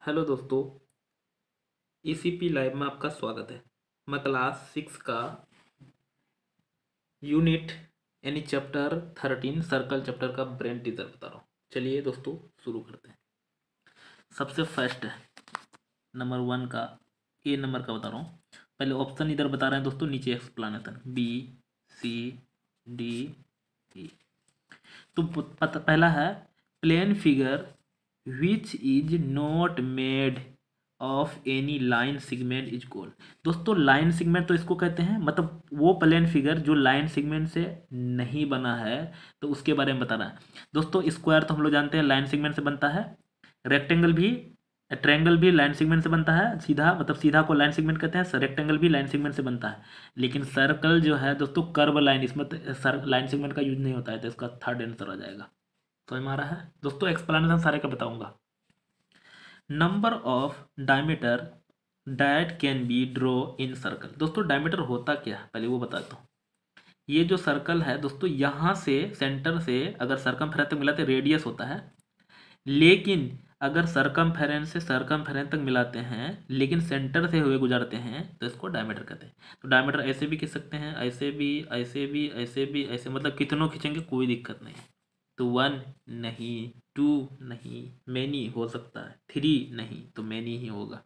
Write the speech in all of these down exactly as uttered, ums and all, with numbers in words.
Hello दोस्तों, ECP live में आपका स्वागत है। मैं क्लास सिक्स का यूनिट यानी चैप्टर थर्टीन सर्कल चैप्टर का ब्रेन टीजर बता रहा हूँ। चलिए दोस्तों शुरू करते हैं। सबसे फर्स्ट है नंबर वन का ए नंबर का बता रहा हूँ। पहले ऑप्शन इधर बता रहे हैं दोस्तों, नीचे explanation B C D E. तो पता पहला है plane figure which is not made of any line segment is called. दोस्तों लाइन सेगमेंट तो इसको कहते हैं, मतलब वो प्लेन फिगर जो लाइन सेगमेंट से नहीं बना है, तो उसके बारे में बता रहा है। दोस्तों स्क्वायर तो हम लोग जानते हैं लाइन सेगमेंट से बनता है, रेक्टेंगल भी ट्रायंगल भी लाइन सेगमेंट से बनता है, सीधा मतलब सीधा को लाइन सेगमेंट कहते हैं, रेक्टेंगल भी लाइन सेगमेंट से बनता है। लेकिन सर्कल जो है दोस्तों कर्व लाइन, इसमें लाइन सेगमेंट का यूज नहीं होता है, तो इसका थर्ड आंसर आ जाएगा। समझ में आ रहा है दोस्तों? एक्सप्लेनेशन सारे का बताऊंगा। Number of diameter that can be draw in circle. दोस्तों डायमीटर होता क्या है पहले वो बताता हूँ। ये जो सर्कल है दोस्तों, यहाँ से सेंटर से अगर सरकमफेरेंस तक मिलाते रेडियस होता है, लेकिन अगर सरकमफेरेंस से सरकमफेरेंस तक मिलाते हैं लेकिन सेंटर से हुए गुजरते हैं तो इसको डायमीटर कहते हैं। तो डायमीटर ऐसे भी खींच सकते हैं, ऐसे भी ऐसे भी ऐसे भी ऐसे, मतलब कितनों खींचेंगे कोई दिक्कत नहीं है। तो वन नहीं, टू नहीं, मैनी हो सकता है, थ्री नहीं तो मैनी ही होगा।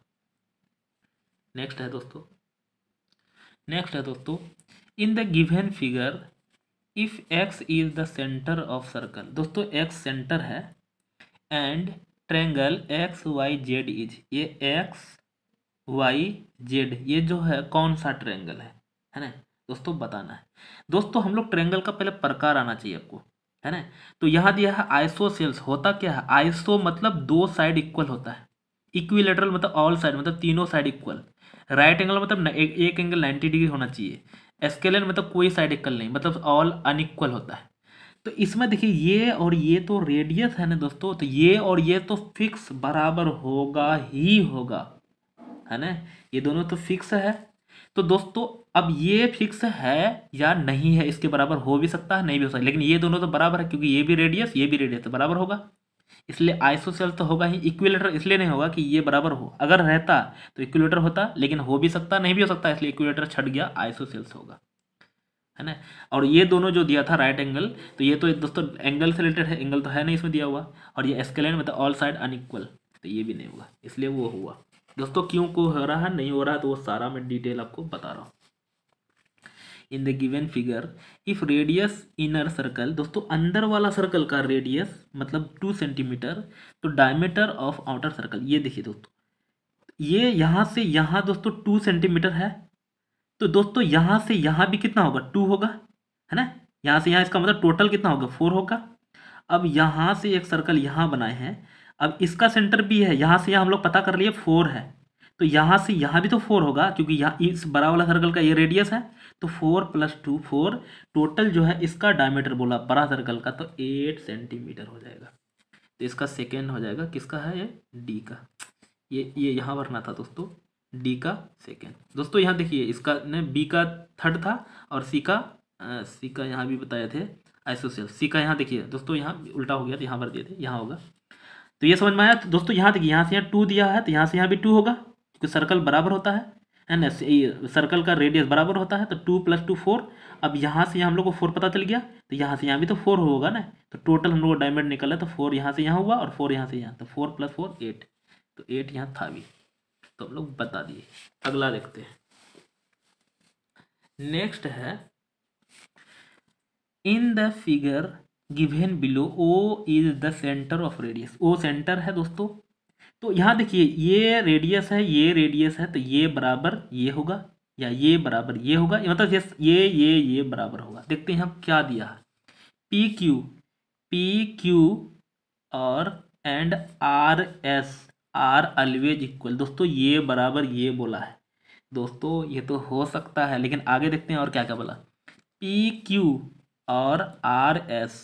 नेक्स्ट है दोस्तों नेक्स्ट है दोस्तों in the given figure if X is the centre of circle. दोस्तों एक्स सेंटर है and triangle X Y Z is, ये एक्स वाई जेड ये जो है कौन सा ट्रायंगल है है ना दोस्तों, बताना है। दोस्तों हम लोग ट्रायंगल का पहले प्रकार आना चाहिए आपको, है ना। तो यहाँ दिया है आइसोसेल्स। होता क्या है? आइसो मतलब दो साइड इक्वल होता है, इक्विलेटरल मतलब ऑल साइड मतलब तीनों साइड इक्वल, राइट एंगल मतलब न, एक, एक एंगल नाइन्टी डिग्री होना चाहिए, स्केलर मतलब कोई साइड इक्वल नहीं, मतलब ऑल अनइक्वल होता है। तो इसमें देखिए ये और ये तो रेडियस है ना दोस्तों, तो ये और ये तो फिक्स बराबर होगा ही होगा, है ना। ये दोनों तो फिक्स है। तो दोस्तों अब ये फिक्स है या नहीं है, इसके बराबर हो भी सकता है नहीं भी हो सकता, लेकिन ये दोनों तो बराबर है क्योंकि ये भी रेडियस ये भी रेडियस तो बराबर होगा, इसलिए आइसोसेल्स तो होगा ही। इक्विलेटर इसलिए नहीं होगा कि ये बराबर हो, अगर रहता तो इक्विलेटर होता, लेकिन हो भी सकता नहीं भी हो सकता, इसलिए इक्विलेटर छट गया, आइसोसेल्स होगा, है ना। और ये दोनों जो दिया था राइट एंगल, तो ये तो दोस्तों एंगल से रिलेटेड है, एंगल तो है नहीं इसमें दिया हुआ, और ये स्केलेन मतलब ऑल साइड अनइक्वल, तो ये भी नहीं हुआ, इसलिए वो हुआ। दोस्तों क्यों को हो रहा है नहीं हो रहा है तो वो सारा मैं डिटेल आपको बता रहा हूँ। In the given figure if radius inner circle, दोस्तों अंदर वाला सर्कल का रेडियस मतलब टू सेंटीमीटर, तो डायमीटर ऑफ आउटर सर्कल, ये देखिए दोस्तों, ये यहाँ से यहाँ दोस्तों टू सेंटीमीटर है, तो दोस्तों यहाँ से यहाँ भी कितना होगा? टू होगा, है ना। यहाँ से यहाँ इसका मतलब टोटल कितना होगा? फोर होगा। अब यहाँ से एक सर्कल यहाँ बनाए हैं, अब इसका सेंटर भी है, यहाँ से यहाँ हम लोग पता कर लिए फोर है, तो यहाँ से यहाँ भी तो फोर होगा क्योंकि यहाँ इस बड़ा वाला सर्कल का ये रेडियस है, तो four plus two four, total जो है इसका डायमीटर बोला बड़ा सर्कल का, तो एट सेंटीमीटर हो जाएगा। तो इसका सेकेंड हो जाएगा, किसका है ये? डी का। ये ये यहाँ भरना था दोस्तों, डी का सेकेंड। दोस्तों यहाँ देखिए इसका ने बी का थर्ड था और सी का सी का यहाँ भी बताए थे आइसोसेल, सी का यहाँ देखिए दोस्तों यहाँ उल्टा हो गया, तो यहाँ भर दिए थे, यहाँ होगा। तो ये समझ में आया? तो दोस्तों यहाँ देखिए यहाँ से यहाँ टू दिया है, तो यहाँ से यहाँ भी टू होगा क्योंकि सर्कल बराबर होता है है ना, सर्कल का रेडियस बराबर होता है, तो टू प्लस टू फोर। अब यहाँ से यहाँ हम लोग को फोर पता चल गया, तो यहाँ से यहाँ भी तो फोर होगा ना, तो टोटल हम लोग को डायमीटर निकला, तो फोर यहाँ से यहाँ हुआ और फोर यहाँ से यहाँ, तो फोर प्लस फोर एट, तो एट यहाँ था भी, तो हम लोग बता दिए। अगला देखते हैं। नेक्स्ट है in the figure given below O is the centre of radius. O centre है दोस्तों, तो यहाँ देखिए ये रेडियस है ये रेडियस है, तो ये बराबर ये होगा या ये बराबर ये होगा, मतलब ये ये ये ये बराबर होगा। देखते हैं हम क्या दिया है, पी क्यू पी क्यू और and R S are always equal. दोस्तों ये बराबर ये बोला है दोस्तों, ये तो हो सकता है, लेकिन आगे देखते हैं और क्या क्या बोला। पी क्यू और R S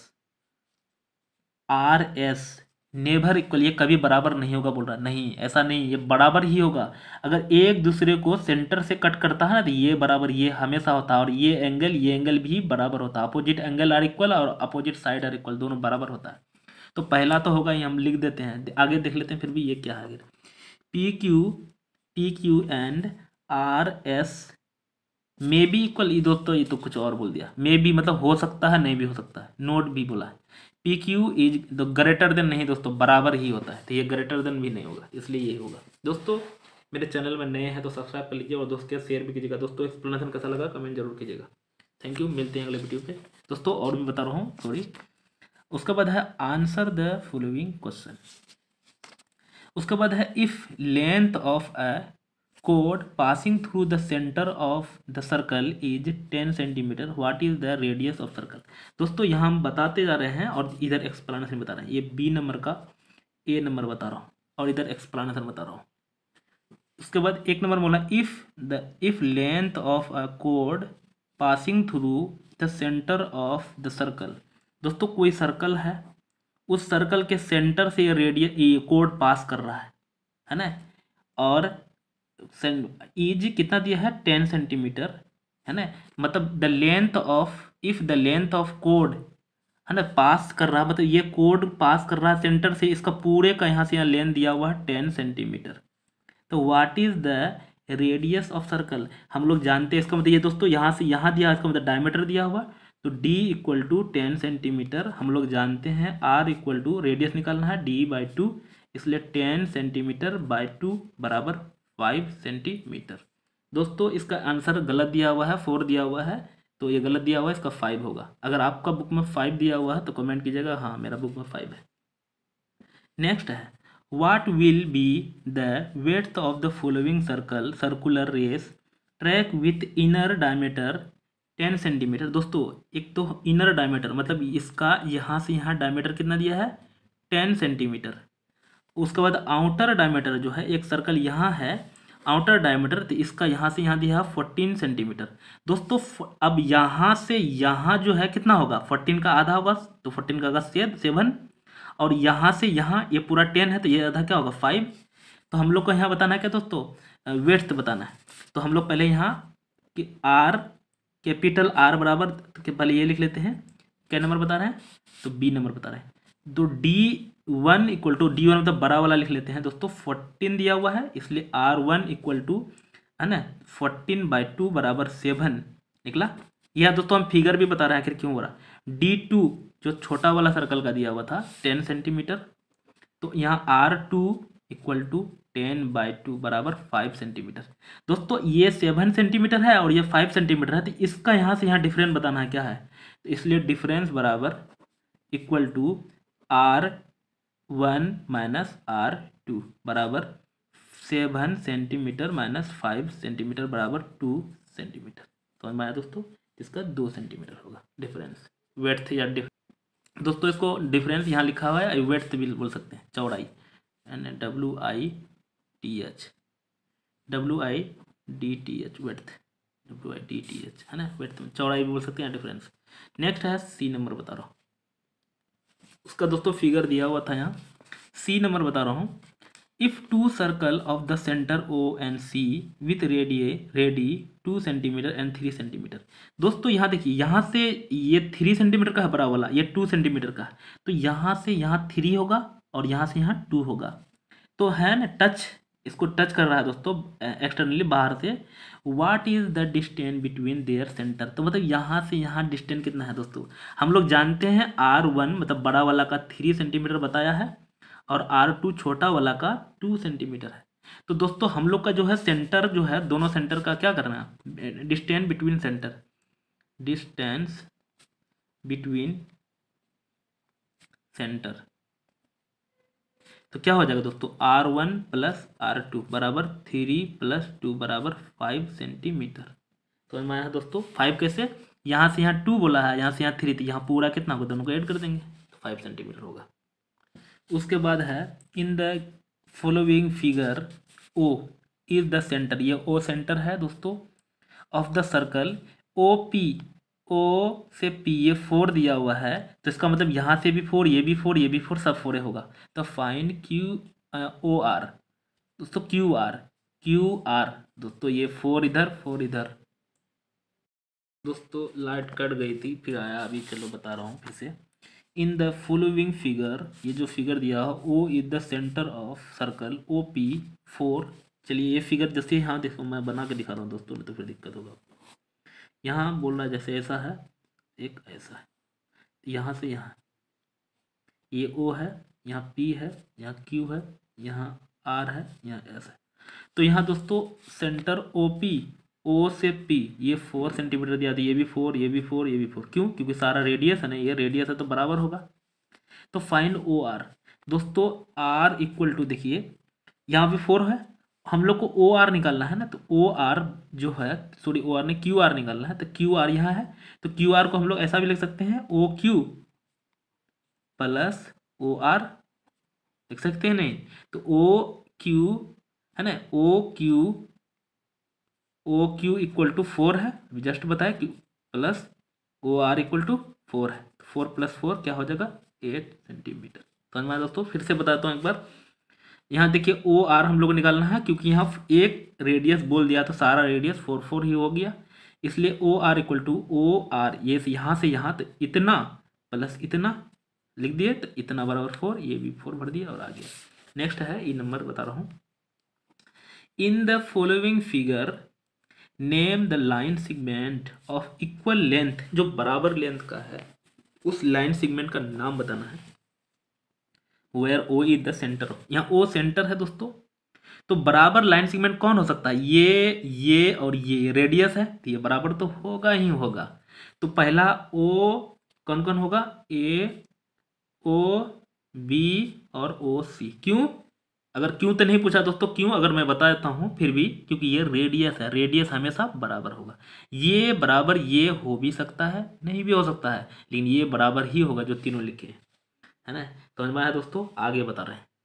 R S never equal, ये कभी बराबर नहीं होगा बोल रहा, नहीं ऐसा नहीं, ये बराबर ही होगा। अगर एक दूसरे को सेंटर से कट करता है ना, तो ये बराबर ये हमेशा होता है, और ये एंगल ये एंगल भी बराबर होता है, अपोजिट एंगल आर इक्वल और अपोजिट साइड आर इक्वल, दोनों बराबर होता है। तो पहला तो होगा ये हम लिख देते हैं, आगे देख लेते हैं फिर भी ये क्या है। P Q P Q and R S may be equal, दोस्तों ये तो कुछ और बोल दिया, मे बी मतलब हो सकता है, नहीं भी हो सकता है, नोट भी बोला है। पी क्यू इज तो ग्रेटर देन नहीं दोस्तों, बराबर ही होता है, तो ये ग्रेटर देन भी नहीं होगा, इसलिए ये होगा। दोस्तों मेरे चैनल में नए हैं तो सब्सक्राइब कर लीजिए और दोस्तों के शेयर भी कीजिएगा। दोस्तों एक्सप्लेनेशन कैसा लगा कमेंट जरूर कीजिएगा। थैंक यू, मिलते हैं अगले वीडियो पे। दोस्तों और भी बता रहा हूँ सॉरी। उसके बाद है आंसर द फॉलोइंग क्वेश्चन। उसके बाद है इफ लेंथ ऑफ अ कोड passing through the centre of the circle is ten centimetre, what is the radius of circle. दोस्तों यहाँ हम बताते जा रहे हैं और इधर एक्सप्लेनेशन बता रहे हैं। ये बी नंबर का ए नंबर बता रहा हूँ और इधर एक्सप्लेनेशन बता रहा हूँ। उसके बाद एक नंबर बोला if the if length of a कोड passing through the centre of the circle. दोस्तों कोई सर्कल है, उस सर्कल के सेंटर से रेडियस ये कोड पास कर रहा है है ना, और इज कितना दिया है टेन सेंटीमीटर है ना, मतलब the length of if the length of कोड है ना पास कर रहा है, मतलब ये कोड पास कर रहा है सेंटर से, इसका पूरे का यहाँ से यहाँ लेंथ दिया हुआ है टेन सेंटीमीटर। तो what is the radius of circle, हम लोग जानते हैं इसका मतलब ये दोस्तों यहाँ से यहाँ दिया, इसका मतलब डायमीटर दिया हुआ, तो d equal to ten centimetre हम लोग जानते हैं, r इक्वल टू रेडियस निकालना है d बाई टू, इसलिए टेन सेंटीमीटर बाई टू बराबर फाइव सेंटीमीटर। दोस्तों इसका आंसर गलत दिया हुआ है, फोर दिया हुआ है, तो ये गलत दिया हुआ है, इसका फाइव होगा। अगर आपका बुक में फाइव दिया हुआ है तो कमेंट कीजिएगा हाँ मेरा बुक में फाइव है। नेक्स्ट है what will be the width of the following circle circular race track with inner diameter ten centimetre. दोस्तों एक तो इनर डायमीटर मतलब इसका यहाँ से यहाँ डायमीटर कितना दिया है टेन सेंटीमीटर। उसके बाद आउटर डायमीटर जो है, एक सर्कल यहाँ है आउटर डायमीटर, तो इसका यहाँ से यहाँ दिया है फोर्टीन सेंटीमीटर। दोस्तों अब यहाँ से यहाँ जो है कितना होगा, फोर्टीन का आधा होगा, तो फोर्टीन का होगा सेवन, और यहाँ से यहाँ ये पूरा टेन है तो ये आधा क्या होगा फाइव। तो हम लोग को यहाँ बताना है क्या दोस्तों, विड्थ बताना है। तो हम लोग पहले यहाँ कि आर कैपिटल आर बराबर, तो पहले ये लिख लेते हैं, क्या नंबर बता रहे हैं, तो बी नंबर बता रहे हैं। तो D one equal to D one मतलब बड़ा वाला लिख लेते हैं दोस्तों, फोर्टीन दिया हुआ है इसलिए आर वन इक्वल टू है ना फोर्टीन बाई टू बराबर सेवन निकला। यह दोस्तों हम फिगर भी बता रहे हैं आखिर क्यों हो रहा। डी टू जो छोटा वाला सर्कल का दिया हुआ था टेन सेंटीमीटर, तो यहाँ R two equal to ten by two बराबर फाइव सेंटीमीटर। दोस्तों ये सेवन सेंटीमीटर है और ये फाइव सेंटीमीटर है, तो इसका यहाँ से यहाँ डिफरेंस बताना है क्या है, तो इसलिए डिफरेंस बराबर equal to R one minus R two बराबर seven centimetre minus five centimetre बराबर टू सेंटीमीटर। समझ में आया दोस्तों, इसका दो सेंटीमीटर होगा डिफरेंस वेड्थ या डिफ दोस्तों इसको डिफरेंस यहाँ लिखा हुआ है, वेड्थ भी बोल सकते हैं, चौड़ाई N W I T H W I D T H width W I D T H है ना, वेड्थ में चौड़ाई भी बोल सकते हैं डिफरेंस। नेक्स्ट है सी नंबर बता रहा हूँ, उसका दोस्तों फिगर दिया हुआ था यहाँ, सी नंबर बता रहा हूँ। If two circle of the centre O and C with radii radii two centimetre and three centimetre. दोस्तों यहाँ देखिए, यहाँ से ये थ्री सेंटीमीटर का है बड़ा वाला, ये टू सेंटीमीटर का है, तो यहाँ से यहाँ थ्री होगा और यहाँ से यहाँ टू होगा, तो है ना टच, इसको टच कर रहा है दोस्तों एक्सटर्नली बाहर से। What is the distance between their centre, तो मतलब यहाँ से यहाँ डिस्टेंस कितना है दोस्तों, हम लोग जानते हैं आर वन मतलब बड़ा वाला का थ्री सेंटीमीटर बताया है और आर टू छोटा वाला का टू सेंटीमीटर है। तो दोस्तों हम लोग का जो है सेंटर जो है, दोनों सेंटर का क्या करना है, distance between centre, distance between centre, तो क्या हो जाएगा दोस्तों R one plus R two बराबर थ्री प्लस टू बराबर फाइव सेंटीमीटर। तो समझ में आया दोस्तों, फाइव कैसे, यहाँ से यहाँ टू बोला है, यहाँ से यहाँ थ्री, तो यहाँ पूरा कितना होगा, दोनों को ऐड कर देंगे तो फाइव सेंटीमीटर होगा। उसके बाद है in the following figure O is the centre, ये ओ सेंटर है दोस्तों of the circle O P, O से पी ये फोर दिया हुआ है, तो इसका मतलब यहाँ से भी फोर, ये भी फोर, ये भी फोर, सब फोर होगा। तो फाइंड क्यू ओ आर दोस्तों, क्यू आर क्यू आर दोस्तों, ये फोर इधर फोर इधर। दोस्तों लाइट कट गई थी फिर आया, अभी चलो बता रहा हूँ फिर से। इन द फॉलोइंग फिगर, ये जो फिगर दिया है O is the centre of circle O P four. चलिए ये फिगर जैसे यहाँ देखो मैं बना के दिखा रहा हूँ दोस्तों, नहीं तो फिर दिक्कत होगा। यहाँ बोल रहा है जैसे ऐसा है, एक ऐसा है, यहाँ से यहाँ ये ओ है, यहाँ पी है, यहाँ क्यू है, यहाँ आर है, यहाँ एस है। तो यहाँ दोस्तों सेंटर ओ पी, ओ से पी ये फोर सेंटीमीटर दिया था, ये भी फोर, ये भी फोर, ये भी फोर। क्यों? क्योंकि सारा रेडियस है ना, ये रेडियस है तो बराबर होगा। तो फाइंड ओ आर दोस्तों, आर इक्वल टू देखिए यहाँ पे फोर है, हम लोग को ओ आर निकालना है ना, तो ओ आर जो है, सॉरी ओ आर ने क्यू आर निकालना है, तो क्यू आर यहाँ है, तो क्यू आर को हम लोग ऐसा भी लिख सकते हैं O Q plus O R, लिख सकते हैं नहीं? तो ओ क्यू है ना, O Q O Q equal to four है, जस्ट बताया Q plus O R equal to four है, फोर प्लस फोर क्या हो जाएगा एट सेंटीमीटर। समझ में आया दोस्तों? फिर से बताता हूँ एक बार, यहाँ देखिए ओ आर हम लोग को निकालना है, क्योंकि यहाँ एक रेडियस बोल दिया तो सारा रेडियस फोर फोर ही हो गया, इसलिए O R equal to O R ये यहाँ से यहाँ तो इतना प्लस इतना लिख दिए, तो इतना बराबर फोर, ये भी फोर भर दिया और आ गया। नेक्स्ट है ये नंबर बता रहा हूँ, in the following figure name the line segment of equal length, जो बराबर लेंथ का है उस लाइन सेगमेंट का नाम बताना है। Where O is the centre, यहाँ ओ सेंटर है दोस्तों, तो बराबर लाइन सेगमेंट कौन हो सकता है? ये ये और ये रेडियस है, तो ये बराबर तो होगा ही होगा। तो पहला ओ कौन कौन होगा? ए ओ बी और ओ सी। क्यों? अगर क्यों तो नहीं पूछा दोस्तों, क्यों अगर मैं बता देता हूँ फिर भी, क्योंकि ये रेडियस है, रेडियस हमेशा बराबर होगा। ये बराबर ये हो भी सकता है, नहीं भी हो सकता है, लेकिन ये बराबर ही होगा जो तीनों लिखे है ना। तो समझ में आया दोस्तों? आगे बता रहे हैं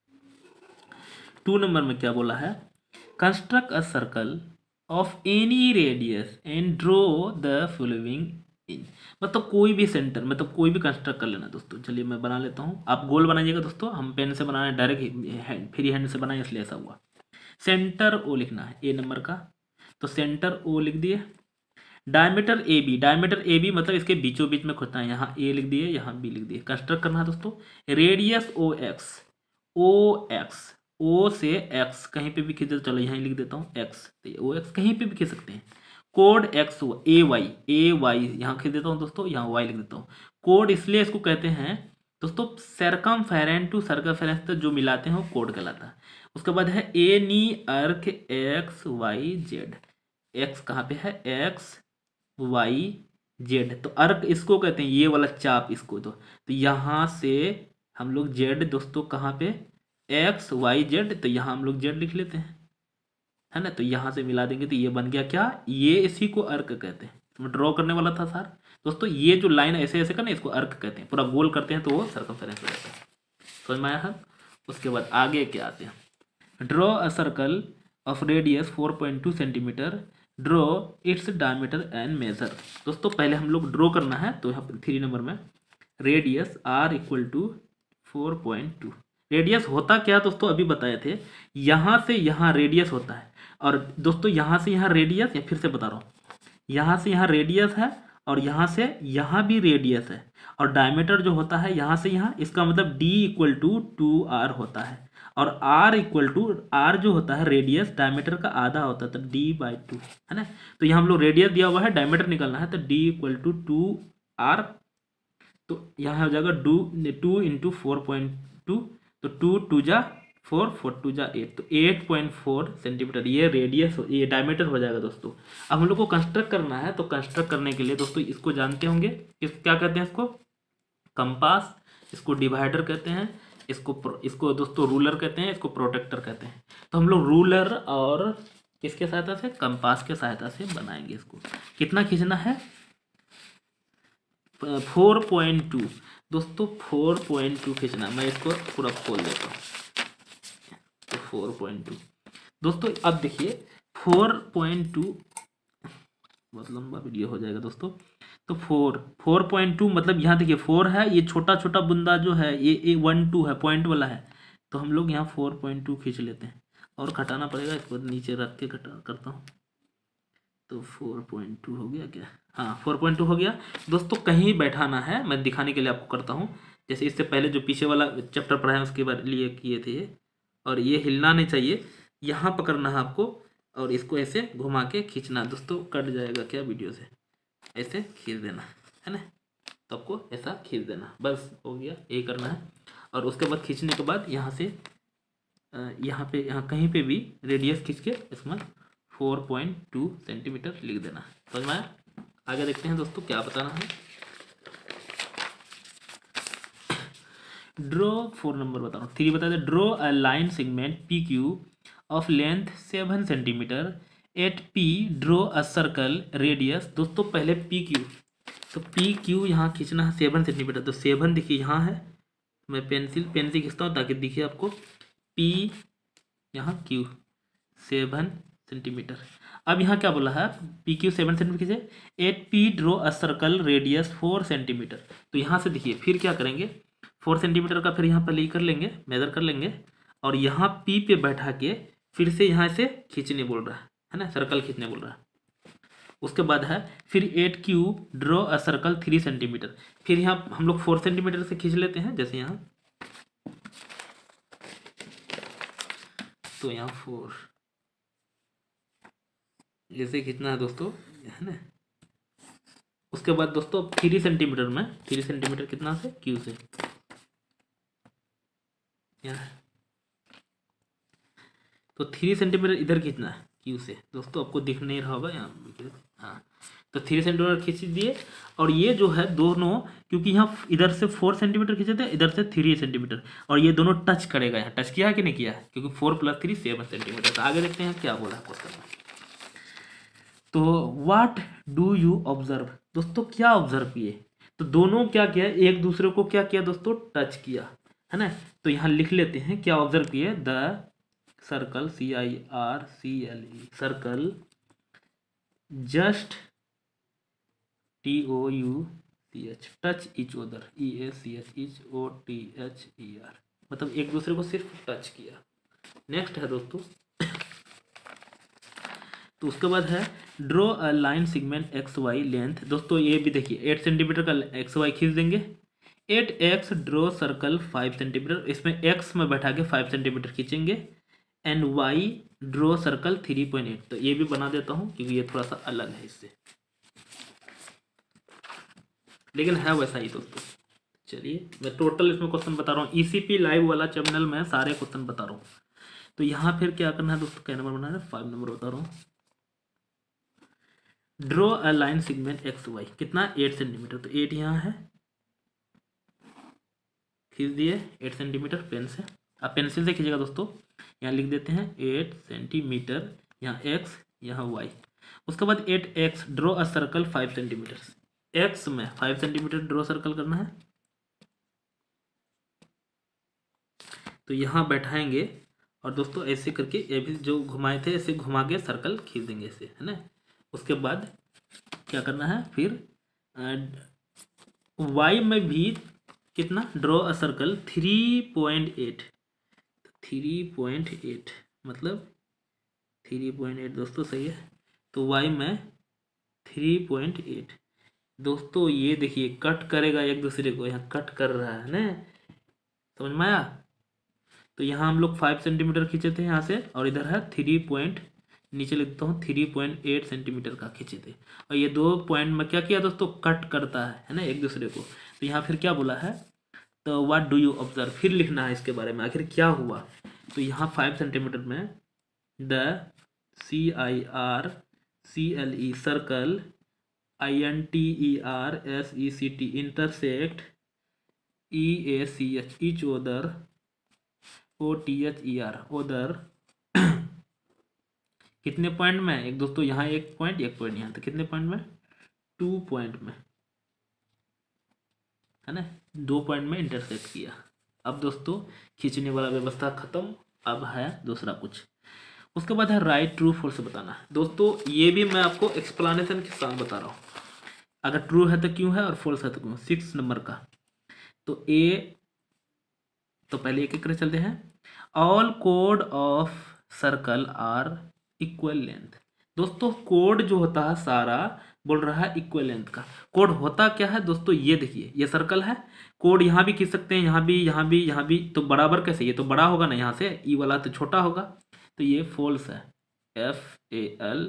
टू नंबर में क्या बोला है, construct a circle of any radius and draw the following in, मतलब कोई भी सेंटर, मतलब कोई भी कंस्ट्रक्ट कर लेना दोस्तों। चलिए मैं बना लेता हूँ, आप गोल बनाइएगा दोस्तों, हम पेन से बनाए डायरेक्ट फ्री हैंड से बनाए इसलिए ऐसा हुआ। सेंटर ओ लिखना है ए नंबर का, तो सेंटर ओ लिख दिए। Diameter A B, diameter A B मतलब इसके बीचों बीच में खुदता है, यहाँ ए लिख दिए, यहाँ बी लिख दिए। कंस्ट्रक्ट करना है दोस्तों। Radius O X, O X O से एक्स कहीं पे भी खींचे, चलो यहाँ लिख देता हूँ एक्स, ओ एक्स कहीं पे भी खींच सकते हैं। कोड X A Y, A Y यहाँ खींच देता हूँ दोस्तों, यहाँ वाई लिख देता हूँ। कोड इसलिए इसको कहते हैं दोस्तों, सरकमफेरेंस टू सरकमफेरेंस तक जो मिलाते हैं वो कोड कहलाता है। उसके बाद है ए नी अर्क एक्स वाई जेड, एक्स कहाँ पे है? एक्स वाई जेड, तो अर्क इसको कहते हैं, ये वाला चाप इसको, तो, तो यहाँ से हम लोग जेड दोस्तों कहाँ पे? एक्स वाई जेड, तो यहाँ हम लोग जेड लिख लेते हैं, है ना। तो यहाँ से मिला देंगे तो ये बन गया क्या? ये इसी को अर्क कहते हैं। तो मैं ड्रॉ करने वाला था सर दोस्तों, ये जो लाइन ऐसे ऐसे करना इसको अर्क कहते हैं, पूरा गोल करते हैं तो वो सर्कमफेरेंस हो जाता है। समझ में आया है? उसके बाद आगे क्या आते हैं, draw a circle of radius four point two centimetre, draw its diameter and measure. दोस्तों पहले हम लोग ड्रॉ करना है, तो यहाँ पर थ्री नंबर में radius R equal to four point two. Radius होता क्या दोस्तों, अभी बताए थे, यहाँ से यहाँ रेडियस होता है, और दोस्तों यहाँ से यहाँ रेडियस, या फिर से बता रहा हूँ, यहाँ से यहाँ रेडियस है और यहाँ से यहाँ भी रेडियस है, और डायमीटर जो होता है यहाँ से यहाँ, इसका मतलब d equal to two R होता है, और r इक्वल टू आर जो होता है रेडियस डायमीटर का आधा होता है, तो d बाई टू है ना। तो यहाँ हम लोग रेडियस दिया हुआ है, डायमीटर निकालना है, तो d equal to two R, तो यहाँ हो जाएगा two two into four point two, तो टू टू जा फोर, फोर टू जा एट, तो एट पॉइंट फोर सेंटीमीटर ये रेडियस, ये डायमीटर हो जाएगा दोस्तों। अब हम लोग को कंस्ट्रक्ट करना है, तो कंस्ट्रक्ट करने के लिए दोस्तों इसको जानते होंगे, इस क्या कहते हैं इसको? कंपास, इसको डिवाइडर कहते हैं, इसको इसको दोस्तों रूलर कहते हैं, इसको प्रोटेक्टर कहते हैं। तो हम लोग रूलर और किसके सहायता से? कंपास के सहायता से बनाएंगे इसको। कितना खींचना है? फोर पॉइंट टू दोस्तों, फोर पॉइंट टू खींचना। मैं इसको पूरा खोल देता हूँ, तो फोर पॉइंट टू दोस्तों, अब देखिए फोर पॉइंट टू बहुत लंबा वीडियो हो जाएगा दोस्तों। तो फोर फोर पॉइंट टू मतलब यहाँ देखिए फोर है, ये छोटा छोटा बुंदा जो है ये ए वन टू है, पॉइंट वाला है, तो हम लोग यहाँ फोर पॉइंट टू खींच लेते हैं, और घटाना पड़ेगा, इसको नीचे रख के घटा करता हूँ, तो फोर पॉइंट टू हो गया क्या? हाँ फोर पॉइंट टू हो गया दोस्तों। कहीं बैठाना है, मैं दिखाने के लिए आपको करता हूँ, जैसे इससे पहले जो पीछे वाला चैप्टर पढ़ा है उसके बारे लिए किए थे। और ये हिलना नहीं चाहिए, यहाँ पकड़ना है आपको और इसको ऐसे घुमा के खींचना। दोस्तों कट जाएगा क्या वीडियो से, ऐसे खींच देना है ना, तो आपको ऐसा खींच देना, बस हो गया, यही करना है। और उसके बाद खींचने के बाद यहाँ से यहाँ पे यहाँ कहीं पे भी रेडियस खींच के इसमें फोर पॉइंट टू सेंटीमीटर लिख देना। समझ में आया? आगे देखते हैं दोस्तों क्या बताना है। ड्रॉ फोर नंबर बता रहा हूँ, थ्री बता दे। Draw a line segment P Q of length seven centimetre at P. Draw a circle radius. दोस्तों पहले पी क्यू, तो पी क्यू यहाँ खींचना है सेवन सेंटीमीटर। तो सेवन देखिए यहाँ है, मैं पेंसिल पेंसिल खींचता हूँ ताकि दिखे आपको। पी यहाँ क्यू सेवन सेंटीमीटर। अब यहाँ क्या बोला है, पी क्यू सेवन सेंटीमीटर खींचे। At P draw a circle radius four centimetre. तो यहाँ से देखिए फिर क्या करेंगे, फोर सेंटीमीटर का फिर यहाँ पर ले कर लेंगे, मेजर कर लेंगे और यहाँ पी पे बैठा के फिर से यहाँ से खींचने बोल रहा है है ना, सर्कल खींचने बोल रहा है। उसके बाद है फिर at Q draw a circle three centimetre. फिर यहाँ हम लोग फोर सेंटीमीटर से खींच लेते हैं, जैसे यहाँ तो यहाँ फोर जैसे खींचना है दोस्तों, है ना। उसके बाद दोस्तों थ्री सेंटीमीटर में, थ्री सेंटीमीटर कितना से, क्यू से, यहाँ तो थ्री सेंटीमीटर इधर खींचना है क्यू से। दोस्तों आपको दिख नहीं रहा होगा यहाँ, हाँ तो थ्री सेंटीमीटर खींच दिए। और ये जो है दोनों, क्योंकि यहाँ इधर से फोर सेंटीमीटर खींचे थे, इधर से थ्री सेंटीमीटर, और ये दोनों टच करेगा। यहाँ टच किया है कि नहीं किया है, क्योंकि four plus three seven centimetre. तो आगे देखते हैं क्या बोला है क्वेश्चन में। तो व्हाट डू यू ऑब्जर्व। दोस्तों क्या ऑब्जर्व किए, तो दोनों क्या किया, एक दूसरे को क्या किया दोस्तों, टच किया, है ना। तो यहाँ लिख लेते हैं क्या ऑब्जर्व किए। The circle, C I R C L E, circle just T O U C H, touch each other, E A C H, each O T H E R, मतलब एक दूसरे को सिर्फ टच किया। नेक्स्ट है दोस्तों, तो उसके बाद है draw a line segment X Y length. दोस्तों ये भी देखिए एट सेंटीमीटर का एक्स वाई खींच देंगे। At X draw circle five centimetre, इसमें एक्स में बैठा के फाइव सेंटीमीटर खींचेंगे। And Y draw circle three point eight. तो ये भी बना देता हूँ क्योंकि ये थोड़ा सा अलग है इससे, लेकिन है वैसा ही दोस्तों। चलिए मैं टोटल इसमें क्वेश्चन बता रहा हूँ, ईसीपी लाइव वाला चैनल में सारे क्वेश्चन बता रहा हूँ। तो यहाँ फिर क्या करना है दोस्तों, क्या नंबर बनाना है, फाइव नंबर बता रहा हूँ। Draw a line segment X Y, कितना, एट सेंटीमीटर। तो एट यहाँ है, खींच दिए एट सेंटीमीटर पेन से। आप पेंसिल से खींचेगा दोस्तों, यहाँ लिख देते हैं एट सेंटीमीटर, यहाँ एक्स यहाँ वाई। उसके बाद at X draw a circle five centimetre. X में फाइव सेंटीमीटर ड्रॉ सर्कल करना है। तो यहाँ बैठाएंगे और दोस्तों ऐसे करके ये भी जो घुमाए थे ऐसे घुमा के सर्कल खींच देंगे ऐसे, है ना। उसके बाद क्या करना है फिर वाई में भी कितना, draw a circle three point eight, three point eight मतलब थ्री पॉइंट एट दोस्तों सही है। तो वाई में थ्री पॉइंट एट। दोस्तों ये देखिए कट करेगा एक दूसरे को, यहाँ कट कर रहा है ना, समझ में आया। तो यहाँ हम लोग फाइव सेंटीमीटर खींचे थे यहाँ से, और इधर है थ्री पॉइंट, नीचे लिखता हूँ थ्री पॉइंट एट सेंटीमीटर का खींचे थे। और ये दो पॉइंट में क्या किया दोस्तों, कट करता है है ना एक दूसरे को। तो यहाँ फिर क्या बोला है, तो व्हाट डू यू ऑब्जर्व, फिर लिखना है इसके बारे में आखिर क्या हुआ। तो यहाँ फाइव सेंटीमीटर में the C I R C L E circle I N T E R S E C T intersect E A C H each other O T H E R other कितने point में, एक दोस्तों यहाँ एक point एक point यहाँ, तो कितने पॉइंट में, टू पॉइंट में, है ना, दो पॉइंट में इंटरसेक्ट किया। अब दोस्तों खींचने वाला व्यवस्था खत्म, अब है दूसरा कुछ। उसके बाद है राइट ट्रू फॉल्स बताना है। दोस्तों ये भी मैं आपको एक्सप्लेनेशन के साथ बता रहा हूँ, अगर ट्रू है तो क्यों है और फॉल्स है तो क्यों। सिक्स नंबर का तो ए, तो पहले एक एक कर चलते हैं। ऑल कोड of circle are equal length. दोस्तों कोड जो होता है सारा बोल रहा है इक्वल लेंथ का। कोड होता क्या है दोस्तों, ये देखिए ये सर्कल है, कोड यहाँ भी खींच सकते हैं, यहाँ भी यहाँ भी यहाँ भी, तो बराबर कैसे, ये तो बड़ा होगा ना यहाँ से, ई वाला तो छोटा होगा, तो ये फॉल्स है। F A L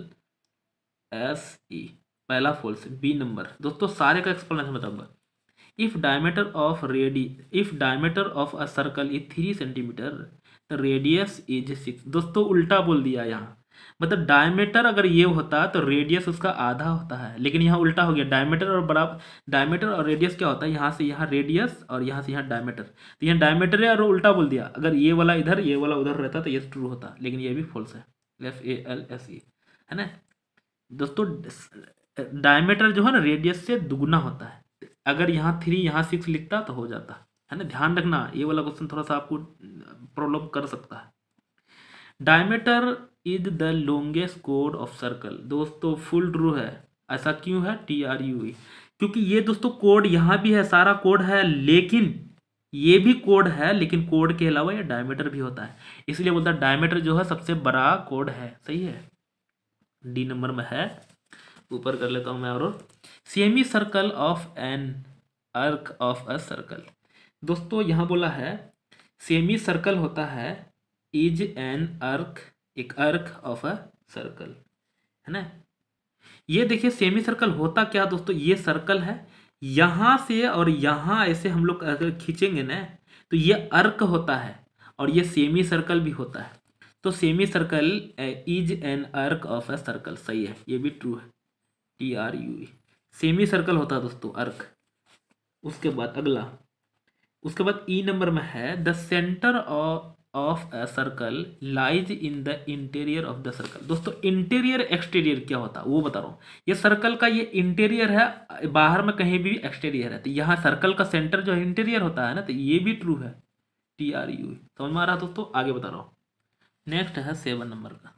S E पहला फॉल्स। बी नंबर दोस्तों सारे का एक्सप्लेनेशन बताऊंगा। If diameter of radii if diameter of a circle is three centimetre the radius is six. दोस्तों उल्टा बोल दिया यहाँ, मतलब डायमीटर अगर ये होता तो रेडियस उसका आधा होता है, लेकिन यहाँ उल्टा हो गया। डायमीटर और बराबर, डायमीटर और रेडियस क्या होता है, यहाँ से यहाँ रेडियस और यहाँ से यहाँ डायमीटर, तो यहाँ डायमीटर है और उल्टा बोल दिया। अगर ये वाला इधर ये वाला उधर रहता तो ये ट्रू होता, लेकिन ये भी फॉल्स है। F A L S E है ना दोस्तों। डायमीटर जो है ना रेडियस से दुगुना होता है, अगर यहाँ थ्री यहाँ सिक्स लिखता तो हो जाता है ना। ध्यान रखना ये वाला क्वेश्चन थोड़ा सा आपको प्रॉब्लम कर सकता है। डायमीटर इज द लॉन्गेस्ट कोड ऑफ सर्कल। दोस्तों फुल ट्रू है। ऐसा क्यों है, टी आर यू ई, क्योंकि ये दोस्तों कोड यहाँ भी है, सारा कोड है, लेकिन ये भी कोड है, लेकिन कोड के अलावा ये डायमीटर भी होता है, इसलिए बोलता है डायमीटर जो है सबसे बड़ा कोड है। सही है, डी नंबर में है। ऊपर कर लेता हूं मैं। और semicircle of an arc of a circle. दोस्तों यहाँ बोला है सेमी सर्कल होता है इज एन अर्क, एक अर्क ऑफ अ सर्कल, है ना। ये देखिए सेमी सर्कल होता क्या दोस्तों, ये सर्कल है, यहाँ से और यहाँ ऐसे हम लोग अगर खींचेंगे ना तो ये अर्क होता है और ये सेमी सर्कल भी होता है। तो semicircle is an arc of a circle. सही है, ये भी ट्रू है, T R U E. Semicircle होता है दोस्तों अर्क। उसके बाद अगला, उसके बाद ई नंबर में है the centre of a circle lies in the interior of the circle. दोस्तों इंटीरियर एक्सटीरियर क्या होता है वो बता रहा हूँ। ये सर्कल का ये इंटीरियर है, बाहर में कहीं भी एक्सटीरियर है, तो यहाँ सर्कल का सेंटर जो है इंटीरियर होता है ना, तो ये भी ट्रू है, टी आर यू ई। समझ में आ रहा है दोस्तों, आगे बता रहा हूँ। नेक्स्ट है सेवन नंबर का,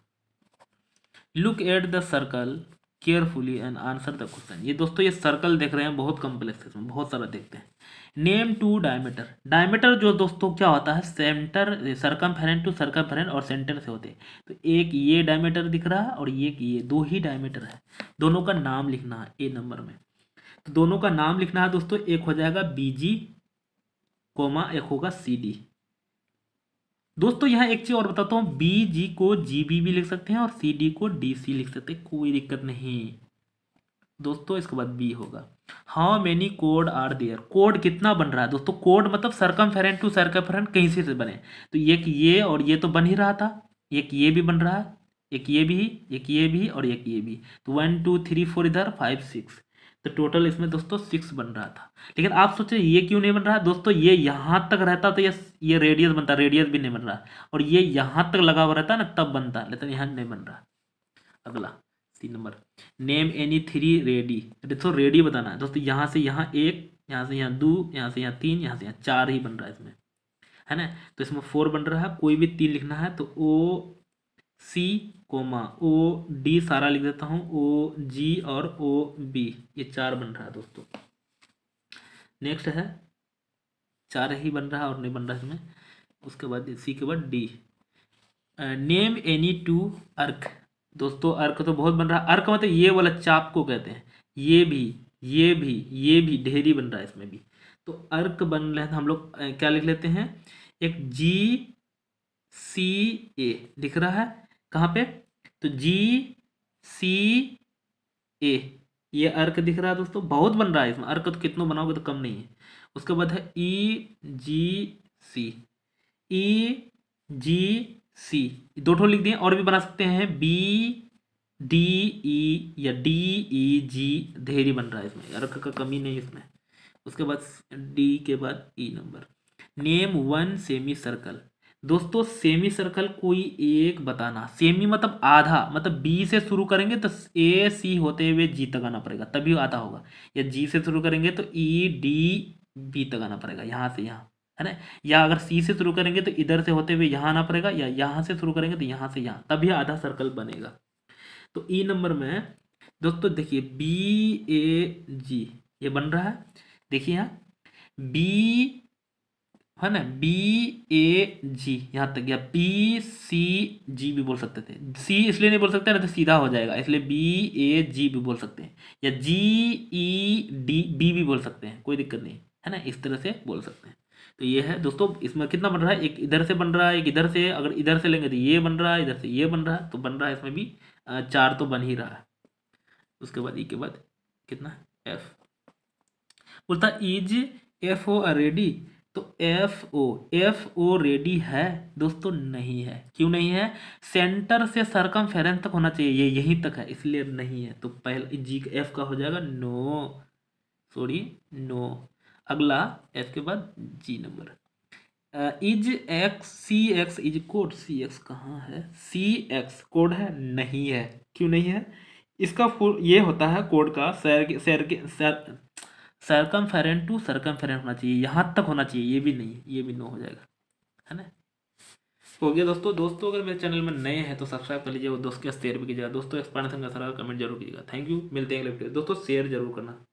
look at the circle carefully and answer the question. ये दोस्तों ये सर्कल देख रहे हैं, बहुत कॉम्प्लेक्स है, इसमें बहुत सारा देखते हैं। Name to diameter. डायमीटर जो दोस्तों क्या होता है, सेंटर सर्कमफेरेंट टू सर्कमफेरेंट और सेंटर से होते हैं। तो एक ये डायमीटर दिख रहा है और एक ये, दो ही डायमीटर है, दोनों का नाम लिखना है ए नंबर में। तो दोनों का नाम लिखना है दोस्तों, एक हो जाएगा बी जी कोमा, एक होगा सी डी। दोस्तों यहाँ एक चीज और बताता हूँ, बी जी को जी बी भी लिख सकते हैं और सी डी को डी सी लिख सकते हैं, कोई दिक्कत नहीं दोस्तों। इसके बाद बी होगा, हाउ मेनी कोड आर देयर। कोड कितना बन रहा है दोस्तों, कोड मतलब सर्कमफेरेंट टू सर्कमफेरेंट कहीं से, से बने, तो एक ये और ये तो बन ही रहा था, एक ये भी बन रहा है, एक ये भी, एक ये भी और एक ये भी, तो वन टू थ्री फोर इधर, फाइव सिक्स, तो टोटल इसमें दोस्तों सिक्स बन रहा था। लेकिन आप सोचे ये क्यों नहीं बन रहा है दोस्तों, ये यहाँ तक रहता तो ये ये रेडियस बनता, रेडियस भी नहीं बन रहा, और ये यहाँ तक लगा हुआ रहता ना तब बनता, लेकिन यहाँ नहीं बन रहा। अगला तीन नंबर, नेम एनी थ्री रेडी। दोस्तों रेडी बताना है दोस्तों, यहाँ से यहाँ एक, यहाँ से यहाँ दो, यहाँ से यहाँ तीन, यहाँ से यहाँ चार ही बन रहा है इसमें, है ना। तो इसमें फोर बन रहा है, कोई भी तीन लिखना है तो ओ सी कोमा ओ डी सारा लिख देता हूँ, ओ जी और ओ बी, ये चार बन रहा है दोस्तों। नेक्स्ट है, चार ही बन रहा है और नहीं बन रहा है इसमें। उसके बाद सी के बाद डी, नेम एनी टू अर्क। दोस्तों अर्क तो बहुत बन रहा है, अर्क मतलब ये वाला चाप को कहते हैं, ये भी ये भी ये भी ढेरी बन रहा है इसमें भी। तो अर्क बन रहा है तो हम लोग क्या लिख लेते हैं, एक जी सी ए दिख रहा है कहाँ पे, तो जी सी ए, ये अर्क दिख रहा है दोस्तों, बहुत बन रहा है इसमें, अर्क तो कितना बनाओगे तो कम नहीं है। उसके बाद है ई जी सी, ई जी सी, दो ठो लिख दिए, और भी बना सकते हैं, बी डी ई या डी ई जी, ढेरी बन रहा है इसमें, अर्क का कमी नहीं इसमें। उसके बाद डी के बाद E number, name one semicircle. दोस्तों सेमी सर्कल कोई एक बताना, सेमी मतलब आधा, मतलब बी से शुरू करेंगे तो ए सी होते हुए जी तक आना पड़ेगा तभी आधा होगा, या जी से शुरू करेंगे तो ई डी बी तक आना पड़ेगा, यहाँ से यहाँ, है ना। या अगर सी से शुरू करेंगे तो इधर से होते हुए यहाँ आना पड़ेगा, या यहाँ से शुरू करेंगे तो यहाँ से यहाँ, तभी आधा सर्कल बनेगा। तो ई नंबर में दोस्तों देखिए बी ए जी ये बन रहा है, देखिए यहाँ बी है ना, बी ए जी यहाँ तक गया, बी सी जी भी बोल सकते थे, सी इसलिए नहीं बोल सकते ना तो सीधा हो जाएगा, इसलिए बी ए जी भी बोल सकते हैं, या जी ई डी बी भी बोल सकते हैं, कोई दिक्कत नहीं है ना, इस तरह से बोल सकते हैं। तो ये है दोस्तों, इसमें कितना बन रहा है, एक इधर से बन रहा है, एक इधर से, अगर इधर से लेंगे तो ये बन रहा है, इधर से ये बन रहा है, तो बन रहा है इसमें भी अ, चार तो बन ही रहा है। उसके बाद ई के बाद कितना, एफ बोलता इज एफ ओ रेडी, तो F O F O radii है दोस्तों, नहीं है। क्यों नहीं है, सेंटर से सरकमफेरेंस तक होना चाहिए, ये यहीं तक है इसलिए नहीं है, तो पहला जी एफ का हो जाएगा नो, सॉरी नो। अगला एफ के बाद G number, is X C X is कोड, सी एक्स कहाँ है, सी एक्स कोड है, नहीं है। क्यों नहीं है, इसका फुल ये होता है कोड का सैर के सैर के सैर सरकमफेरेंट टू सरकमफेरेंट होना चाहिए, यहाँ तक होना चाहिए, ये भी नहीं है, ये भी नो हो जाएगा, है ना। हो गया दोस्तों। दोस्तों अगर मेरे चैनल में नए हैं तो सब्सक्राइब कर लीजिए और दोस्तों के शेयर भी कीजिएगा। दोस्तों एक्सप्लेनेशन का सारा कमेंट जरूर कीजिएगा। थैंक यू, मिलते हैं अगले वीडियो। दोस्तों शेयर जरूर करना।